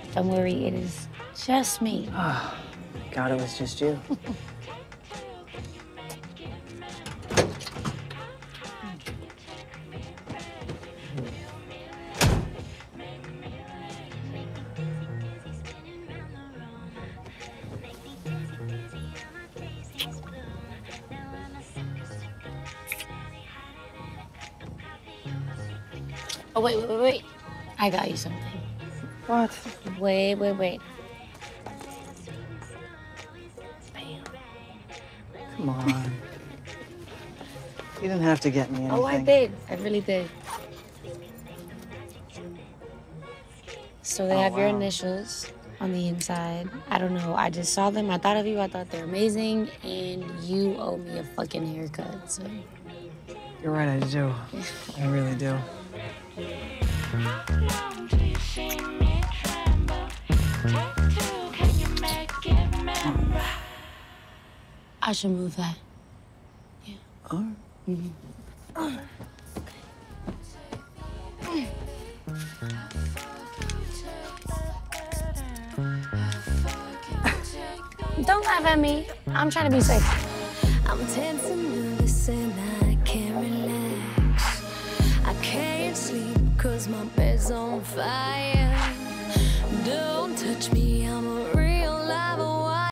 Don't worry, it is just me. Oh, God, it was just you. Oh, wait. I got you something. What? Wait. Bam. Come on. You didn't have to get me anything. Oh, I did. I really did. So they have your initials on the inside. I don't know. I just saw them. I thought of you. I thought they're amazing. And you owe me a fucking haircut, so. You're right, I do. I really do. I should move that. Yeah. Oh. Don't laugh at me. I'm trying to be safe. I'm dancing